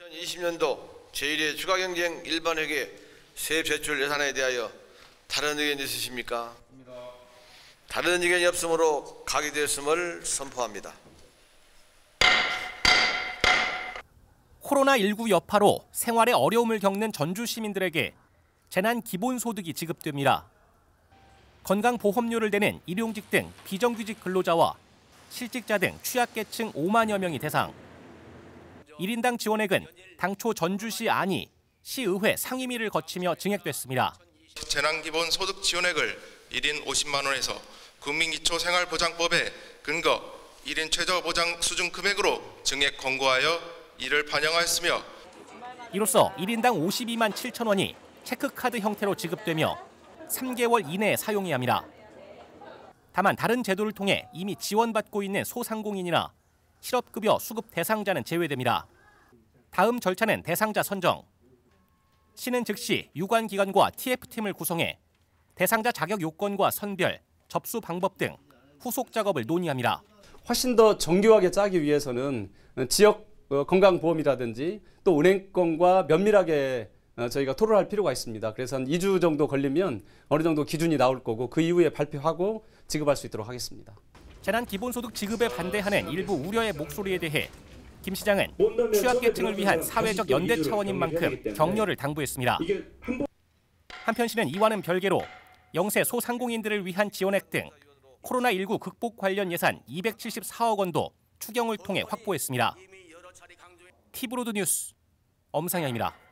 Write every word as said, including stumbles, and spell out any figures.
이천이십 년도 제일 회 추가경쟁 일반 회계 세입 제출 예산에 대하여 다른 의견 있으십니까? 다른 의견이 없으므로 가결되었음을 선포합니다. 코로나십구 여파로 생활에 어려움을 겪는 전주 시민들에게 재난 기본소득이 지급됩니다. 건강보험료를 내는 일용직 등 비정규직 근로자와 실직자 등 취약계층 오만여 명이 대상. 일 인당 지원액은 당초 전주시 안이 시의회 상임위를 거치며 증액됐습니다. 재난기본소득 지원액을 일 인 오십만 원에서 국민기초생활보장법에 근거 일 인 최저보장 수준 금액으로 증액 권고하여 이를 반영하였으며 이로써 일 인당 오십이만 칠천 원이 체크카드 형태로 지급되며 삼 개월 이내에 사용해야 합니다. 다만 다른 제도를 통해 이미 지원받고 있는 소상공인이나 실업급여 수급 대상자는 제외됩니다. 다음 절차는 대상자 선정. 시는 즉시 유관기관과 티에프팀을 구성해 대상자 자격 요건과 선별, 접수 방법 등 후속 작업을 논의합니다. 훨씬 더 정교하게 짜기 위해서는 지역 건강보험이라든지 또 은행권과 면밀하게 저희가 토론할 필요가 있습니다. 그래서 한 이 주 정도 걸리면 어느 정도 기준이 나올 거고 그 이후에 발표하고 지급할 수 있도록 하겠습니다. 재난 기본소득 지급에 반대하는 일부 우려의 목소리에 대해 김 시장은 취약계층을 위한 사회적 연대 차원인 만큼 격려를 당부했습니다. 한편 시는 이와는 별개로 영세 소상공인들을 위한 지원액 등 코로나십구 극복 관련 예산 이백칠십사억 원도 추경을 통해 확보했습니다. 티브로드 뉴스 엄상현입니다.